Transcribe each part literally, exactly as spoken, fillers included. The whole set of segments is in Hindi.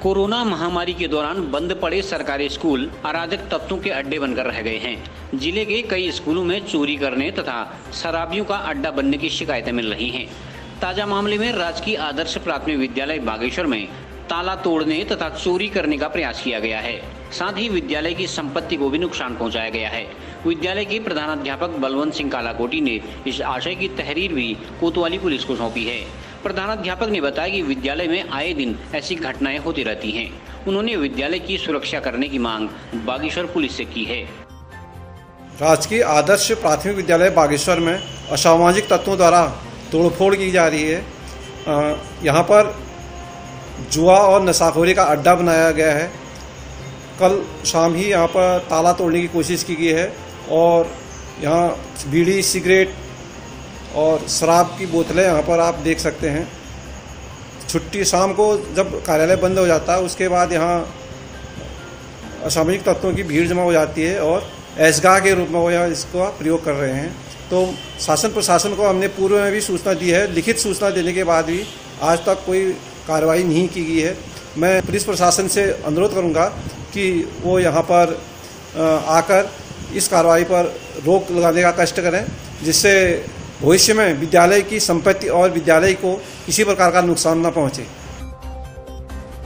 कोरोना महामारी के दौरान बंद पड़े सरकारी स्कूल अराजक तत्वों के अड्डे बनकर रह गए हैं। जिले के कई स्कूलों में चोरी करने तथा शराबियों का अड्डा बनने की शिकायतें मिल रही हैं। ताजा मामले में राजकीय आदर्श प्राथमिक विद्यालय बागेश्वर में ताला तोड़ने तथा चोरी करने का प्रयास किया गया है। साथ ही विद्यालय की संपत्ति को भी नुकसान पहुंचाया गया है। विद्यालय के प्रधानाध्यापक बलवंत सिंह कालाकोटी ने इस आशय की तहरीर भी कोतवाली पुलिस को सौंपी है। प्रधानाध्यापक ने बताया कि विद्यालय में आए दिन ऐसी घटनाएं होती रहती हैं। उन्होंने विद्यालय की सुरक्षा करने की मांग बागेश्वर पुलिस से की है। राजकीय आदर्श प्राथमिक विद्यालय बागेश्वर में असामाजिक तत्वों द्वारा तोड़फोड़ की जा रही है। यहाँ पर जुआ और नशाखोरी का अड्डा बनाया गया है। कल शाम ही यहाँ पर ताला तोड़ने की कोशिश की गई है और यहाँ बीड़ी, सिगरेट और शराब की बोतलें यहाँ पर आप देख सकते हैं। छुट्टी शाम को जब कार्यालय बंद हो जाता है उसके बाद यहाँ असामाजिक तत्वों की भीड़ जमा हो जाती है और ऐशगाह के रूप में वो यहाँ इसका प्रयोग कर रहे हैं। तो शासन प्रशासन को हमने पूर्व में भी सूचना दी है। लिखित सूचना देने के बाद भी आज तक कोई कार्रवाई नहीं की गई है। मैं पुलिस प्रशासन से अनुरोध करूँगा कि वो यहाँ पर आकर इस कार्रवाई पर रोक लगाने का कष्ट करें, जिससे भविष्य में विद्यालय की संपत्ति और विद्यालय को किसी प्रकार का नुकसान न पहुंचे।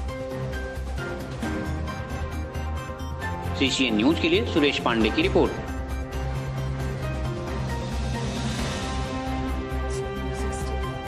सीसीएन न्यूज के लिए सुरेश पांडे की रिपोर्ट।